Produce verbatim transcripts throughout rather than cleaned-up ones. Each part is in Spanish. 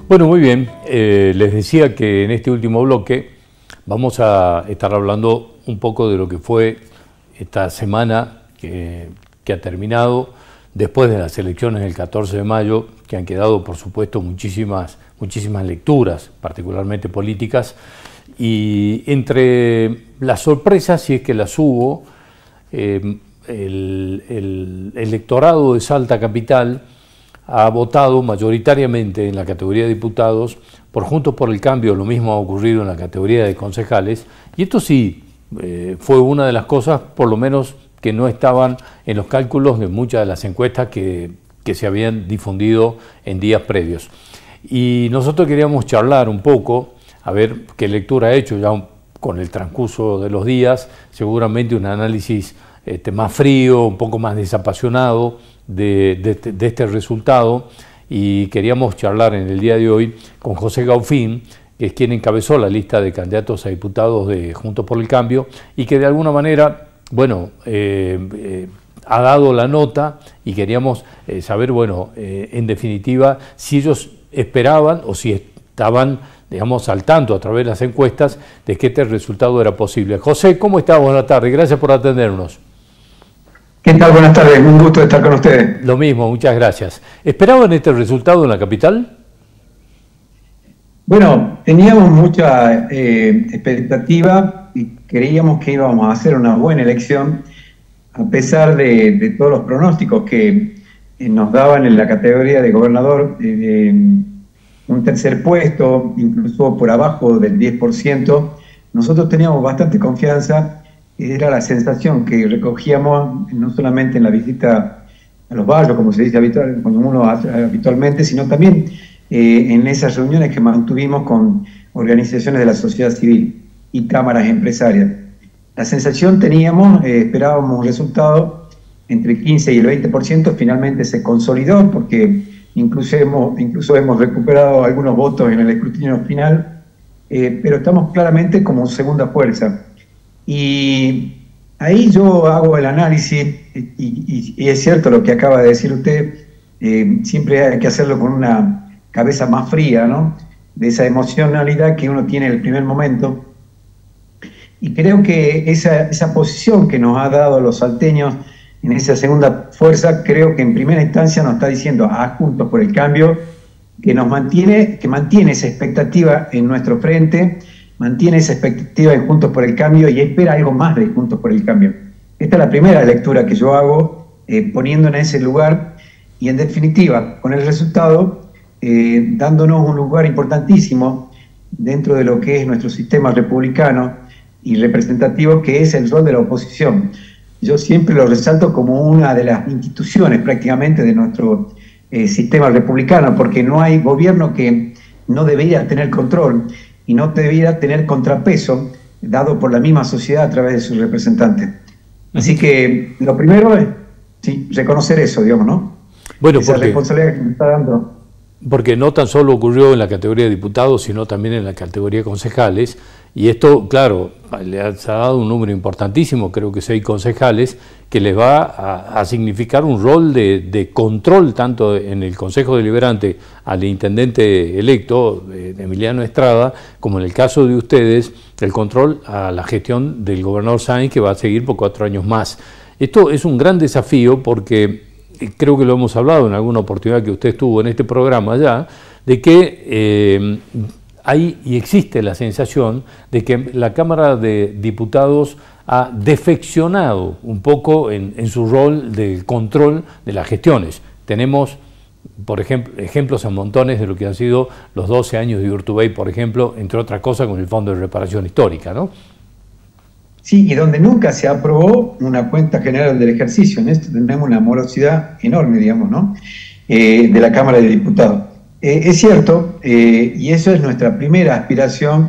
Bueno, muy bien. Eh, les decía que en este último bloque vamos a estar hablando un poco de lo que fue esta semana que, que ha terminado después de las elecciones del catorce de mayo, que han quedado, por supuesto, muchísimas, muchísimas lecturas, particularmente políticas, y entre las sorpresas, si es que las hubo, eh, el, el electorado de Salta Capital ha votado mayoritariamente en la categoría de diputados por Juntos por el Cambio. Lo mismo ha ocurrido en la categoría de concejales, y esto sí eh, fue una de las cosas, por lo menos, que no estaban en los cálculos de muchas de las encuestas que, que se habían difundido en días previos. Y nosotros queríamos charlar un poco, a ver qué lectura ha hecho ya un, con el transcurso de los días, seguramente un análisis este, más frío, un poco más desapasionado de, de, de este resultado, y queríamos charlar en el día de hoy con José Gaufín, que es quien encabezó la lista de candidatos a diputados de Juntos por el Cambio y que de alguna manera, bueno, eh, eh, ha dado la nota, y queríamos eh, saber, bueno, eh, en definitiva, si ellos esperaban o si estaban, digamos, al tanto a través de las encuestas de que este resultado era posible. José, ¿cómo estás? Buenas tardes, gracias por atendernos. ¿Qué tal? Buenas tardes, un gusto estar con ustedes. Lo mismo, muchas gracias. ¿Esperaban este resultado en la capital? Bueno, teníamos mucha eh, expectativa y creíamos que íbamos a hacer una buena elección, a pesar de, de todos los pronósticos que eh, nos daban en la categoría de gobernador, eh, un tercer puesto, incluso por abajo del diez por ciento. Nosotros teníamos bastante confianza. Era la sensación que recogíamos no solamente en la visita a los barrios, como se dice habitual, cuando uno hace habitualmente, sino también eh, en esas reuniones que mantuvimos con organizaciones de la sociedad civil y cámaras empresarias. La sensación teníamos, eh, esperábamos un resultado entre el quince y el veinte por ciento, finalmente se consolidó porque incluso hemos, incluso hemos recuperado algunos votos en el escrutinio final, eh, pero estamos claramente como segunda fuerza. Y ahí yo hago el análisis, y, y, y es cierto lo que acaba de decir usted, eh, siempre hay que hacerlo con una cabeza más fría, ¿no? De esa emocionalidad que uno tiene en el primer momento. Y creo que esa, esa posición que nos ha dado los salteños en esa segunda fuerza, creo que en primera instancia nos está diciendo a Juntos por el Cambio que nos mantiene, que mantiene esa expectativa en nuestro frente, mantiene esa expectativa de Juntos por el Cambio y espera algo más de Juntos por el Cambio. Esta es la primera lectura que yo hago, eh, poniendo en ese lugar, y en definitiva, con el resultado, eh, dándonos un lugar importantísimo dentro de lo que es nuestro sistema republicano y representativo, que es el rol de la oposición. Yo siempre lo resalto como una de las instituciones prácticamente de nuestro eh, sistema republicano, porque no hay gobierno que no debería tener control y no debiera tener contrapeso dado por la misma sociedad a través de sus representantes. Así que lo primero es sí, reconocer eso, digamos, ¿no? Bueno, esa porque, responsabilidad que me está dando. Porque no tan solo ocurrió en la categoría de diputados, sino también en la categoría de concejales, y esto, claro, le ha dado un número importantísimo, creo que seis concejales, que les va a, a significar un rol de, de control tanto en el Consejo Deliberante al intendente electo, eh, Emiliano Estrada, como en el caso de ustedes, el control a la gestión del gobernador Sáenz, que va a seguir por cuatro años más. Esto es un gran desafío porque creo que lo hemos hablado en alguna oportunidad que usted estuvo en este programa ya, de que eh, hay y existe la sensación de que la Cámara de Diputados ha defeccionado un poco en, en su rol de control de las gestiones. Tenemos, por ejemplo, ejemplos a montones de lo que han sido los doce años de Urtubey, por ejemplo, entre otras cosas con el Fondo de Reparación Histórica, ¿no? Sí, y donde nunca se aprobó una cuenta general del ejercicio. En esto tenemos una morosidad enorme, digamos, ¿no? Eh, de la Cámara de Diputados. Eh, es cierto, eh, y eso es nuestra primera aspiración.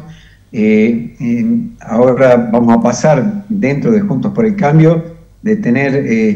Eh, eh, ahora vamos a pasar dentro de Juntos por el Cambio de tener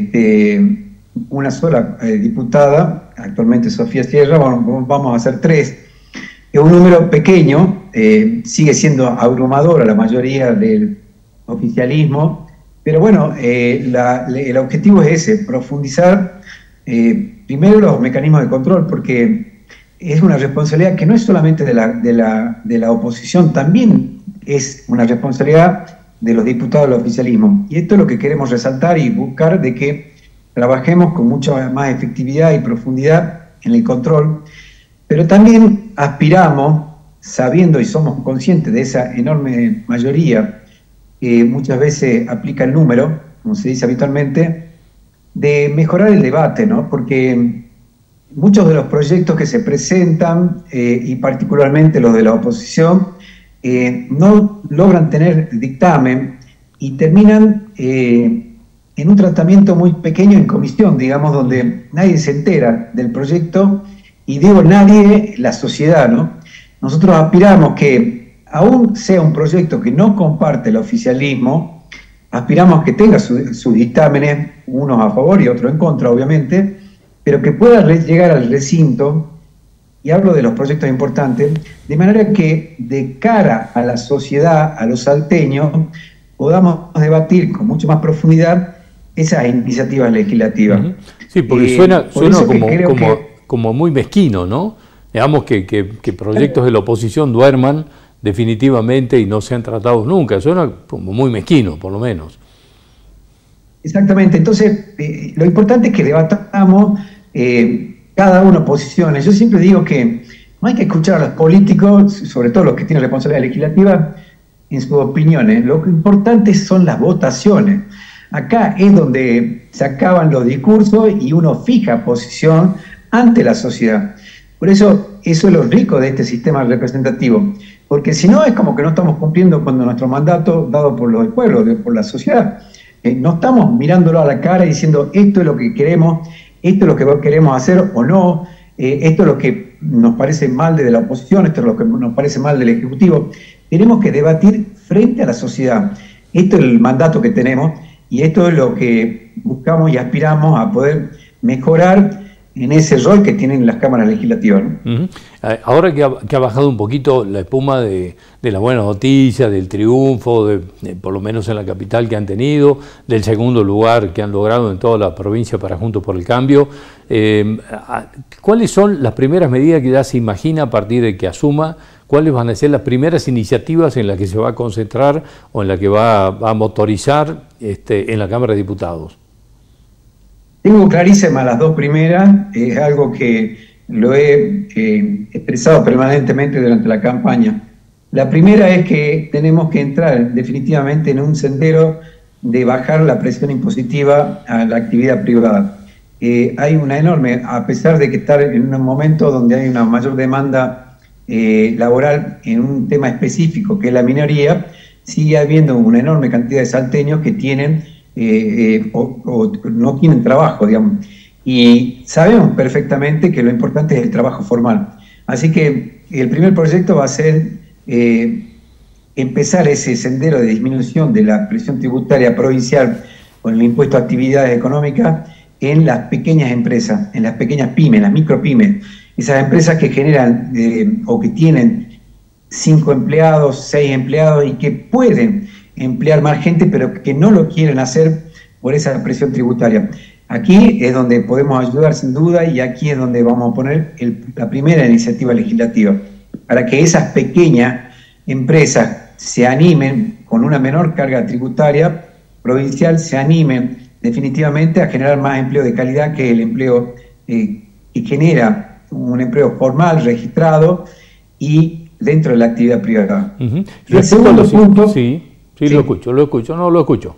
este, una sola eh, diputada, actualmente Sofía Sierra, vamos, vamos a hacer tres. Es un número pequeño, eh, sigue siendo abrumadora la mayoría del oficialismo, pero bueno, eh, la, le, el objetivo es ese, profundizar eh, primero los mecanismos de control, porque es una responsabilidad que no es solamente de la, de la, de la oposición, también es una responsabilidad de los diputados del oficialismo. Y esto es lo que queremos resaltar y buscar, de que trabajemos con mucha más efectividad y profundidad en el control, pero también aspiramos, sabiendo y somos conscientes de esa enorme mayoría que muchas veces aplica el número, como se dice habitualmente, de mejorar el debate, ¿no? Porque muchos de los proyectos que se presentan, eh, y particularmente los de la oposición, eh, no logran tener dictamen y terminan eh, en un tratamiento muy pequeño en comisión, digamos, donde nadie se entera del proyecto, y digo nadie, la sociedad, ¿no? Nosotros aspiramos que, aún sea un proyecto que no comparte el oficialismo, aspiramos que tenga sus su dictámenes, unos a favor y otros en contra, obviamente, pero que pueda llegar al recinto, y hablo de los proyectos importantes, de manera que de cara a la sociedad, a los salteños, podamos debatir con mucho más profundidad esas iniciativas legislativas. Uh-huh. Sí, porque eh, suena, por suena como, como, que... como muy mezquino, ¿no? Digamos que, que, que proyectos de la oposición duerman definitivamente y no sean tratados nunca. Suena como muy mezquino, por lo menos. Exactamente. Entonces, eh, lo importante es que debatamos eh, cada uno posiciones. Yo siempre digo que no hay que escuchar a los políticos, sobre todo los que tienen responsabilidad legislativa, en sus opiniones. Lo importante son las votaciones. Acá es donde se acaban los discursos y uno fija posición ante la sociedad. Por eso, eso es lo rico de este sistema representativo, porque si no es como que no estamos cumpliendo con nuestro mandato dado por los pueblos, por la sociedad. Eh, no estamos mirándolo a la cara y diciendo esto es lo que queremos, esto es lo que queremos hacer o no, eh, esto es lo que nos parece mal de la oposición, esto es lo que nos parece mal del Ejecutivo. Tenemos que debatir frente a la sociedad. Esto es el mandato que tenemos y esto es lo que buscamos y aspiramos a poder mejorar en ese rol que tienen las cámaras legislativas, ¿no? Uh-huh. Ahora que ha, que ha bajado un poquito la espuma de, de la buena noticia, del triunfo, de, de, por lo menos en la capital que han tenido, del segundo lugar que han logrado en toda la provincia para Juntos por el Cambio, eh, ¿cuáles son las primeras medidas que ya se imagina a partir de que asuma? ¿Cuáles van a ser las primeras iniciativas en las que se va a concentrar o en las que va, va a motorizar este, en la Cámara de Diputados? Tengo clarísimas las dos primeras, es algo que lo he eh, expresado permanentemente durante la campaña. La primera es que tenemos que entrar definitivamente en un sendero de bajar la presión impositiva a la actividad privada. Eh, hay una enorme, a pesar de que estar en un momento donde hay una mayor demanda eh, laboral en un tema específico que es la minería, sigue habiendo una enorme cantidad de salteños que tienen Eh, eh, o, o no tienen trabajo, digamos, y sabemos perfectamente que lo importante es el trabajo formal. Así que el primer proyecto va a ser eh, empezar ese sendero de disminución de la presión tributaria provincial con el impuesto a actividades económicas en las pequeñas empresas, en las pequeñas pymes, las micropymes, esas empresas que generan eh, o que tienen cinco empleados, seis empleados y que pueden emplear más gente, pero que no lo quieren hacer por esa presión tributaria. Aquí es donde podemos ayudar sin duda y aquí es donde vamos a poner el, la primera iniciativa legislativa, para que esas pequeñas empresas se animen con una menor carga tributaria provincial, se animen definitivamente a generar más empleo de calidad que el empleo eh, que genera un empleo formal, registrado y dentro de la actividad privada. Uh-huh. Y el segundo sí, punto... Sí. Sí, sí, lo escucho, lo escucho, no lo escucho.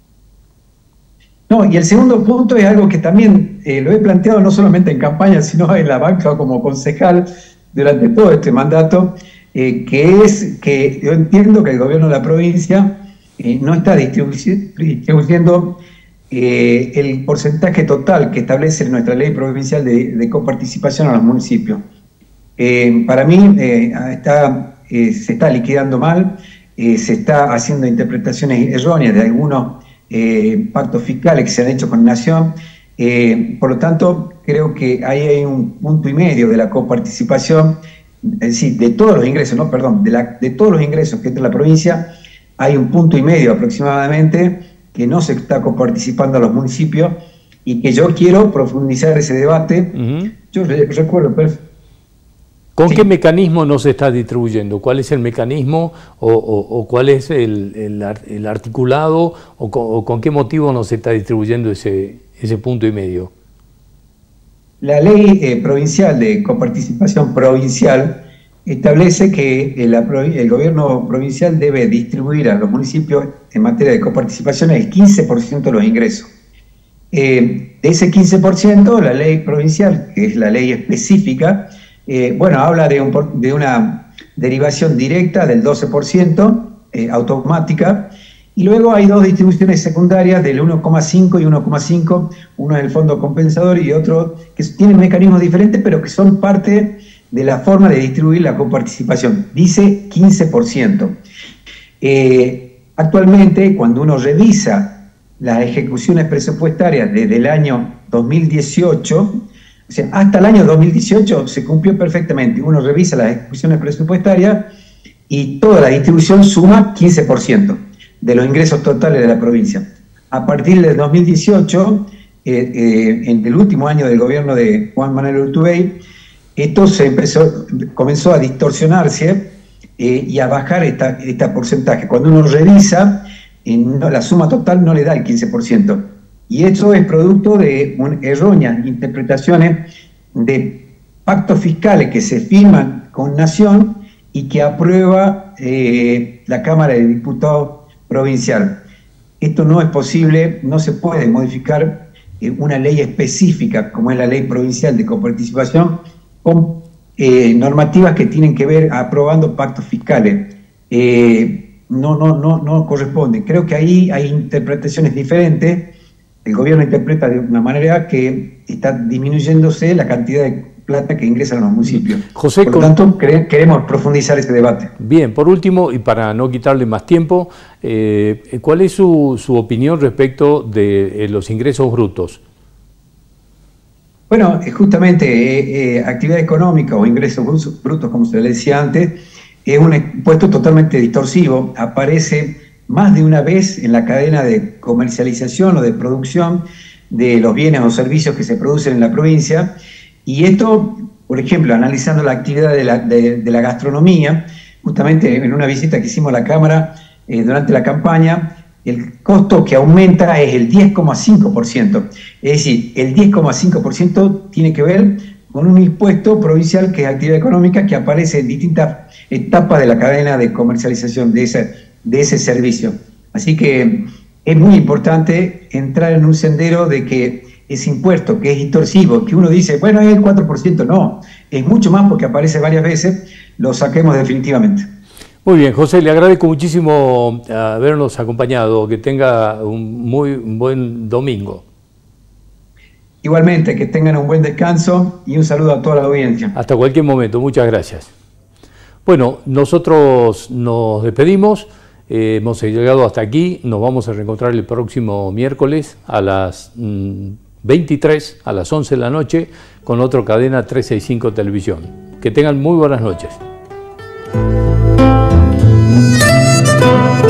No, y el segundo punto es algo que también eh, lo he planteado no solamente en campaña, sino en la banca como concejal durante todo este mandato, eh, que es que yo entiendo que el gobierno de la provincia eh, no está distribu distribuyendo eh, el porcentaje total que establece nuestra ley provincial de, de coparticipación a los municipios. Eh, para mí eh, está, eh, se está liquidando mal. Eh, se está haciendo interpretaciones erróneas de algunos eh, pactos fiscales que se han hecho con Nación. Eh, por lo tanto, creo que ahí hay un punto y medio de la coparticipación, es decir, de todos los ingresos, no, perdón, de, la, de todos los ingresos que entra la provincia, hay un punto y medio aproximadamente que no se está coparticipando a los municipios y que yo quiero profundizar ese debate. Uh-huh. Yo re recuerdo perfectamente. ¿Con sí. qué mecanismo no se está distribuyendo? ¿Cuál es el mecanismo o, o, o cuál es el, el, el articulado o con, o con qué motivo no se está distribuyendo ese, ese punto y medio? La ley eh, provincial de coparticipación provincial establece que el, el gobierno provincial debe distribuir a los municipios en materia de coparticipación el quince por ciento de los ingresos. Eh, de ese quince por ciento, la ley provincial, que es la ley específica, eh, bueno, habla de, un, de una derivación directa del doce por ciento, eh, automática, y luego hay dos distribuciones secundarias del uno coma cinco y uno coma cinco, uno es el fondo compensador y otro que tienen mecanismos diferentes, pero que son parte de la forma de distribuir la coparticipación. Dice quince por ciento. Eh, actualmente, cuando uno revisa las ejecuciones presupuestarias desde el año dos mil dieciocho, o sea, hasta el año dos mil dieciocho se cumplió perfectamente. Uno revisa las ejecuciones presupuestarias y toda la distribución suma quince por ciento de los ingresos totales de la provincia. A partir del dos mil dieciocho, eh, eh, en el último año del gobierno de Juan Manuel Urtubey, esto se empezó, comenzó a distorsionarse eh, y a bajar esta, esta porcentaje. Cuando uno revisa, eh, no, la suma total no le da el quince por ciento. Y eso es producto de un, erróneas interpretaciones de pactos fiscales que se firman con Nación y que aprueba eh, la Cámara de Diputados provincial. Esto no es posible, no se puede modificar eh, una ley específica como es la ley provincial de coparticipación con eh, normativas que tienen que ver aprobando pactos fiscales. Eh, no, no, no, no corresponde. Creo que ahí hay interpretaciones diferentes. El gobierno interpreta de una manera que está disminuyéndose la cantidad de plata que ingresan a los municipios. José, por lo tanto, cre queremos profundizar ese debate. Bien, por último, y para no quitarle más tiempo, eh, ¿cuál es su, su opinión respecto de eh, los ingresos brutos? Bueno, justamente eh, eh, actividad económica o ingresos brutos, brutos, como se le decía antes, es un impuesto totalmente distorsivo. Aparece más de una vez en la cadena de comercialización o de producción de los bienes o servicios que se producen en la provincia. Y esto, por ejemplo, analizando la actividad de la, de, de la gastronomía, justamente en una visita que hicimos a la Cámara eh, durante la campaña, el costo que aumenta es el diez coma cinco por ciento. Es decir, el diez coma cinco por ciento tiene que ver con un impuesto provincial que es actividad económica que aparece en distintas etapas de la cadena de comercialización de ese, de ese servicio. Así que es muy importante entrar en un sendero de que ese impuesto que es distorsivo, que uno dice, bueno, es el cuatro por ciento, no, es mucho más porque aparece varias veces, lo saquemos definitivamente. Muy bien, José, le agradezco muchísimo habernos acompañado, que tenga un muy buen domingo. Igualmente, que tengan un buen descanso y un saludo a toda la audiencia. Hasta cualquier momento, muchas gracias. Bueno, nosotros nos despedimos, eh, hemos llegado hasta aquí, nos vamos a reencontrar el próximo miércoles a las mmm, veintitrés, a las once de la noche, con otra cadena trescientos sesenta y cinco Televisión. Que tengan muy buenas noches.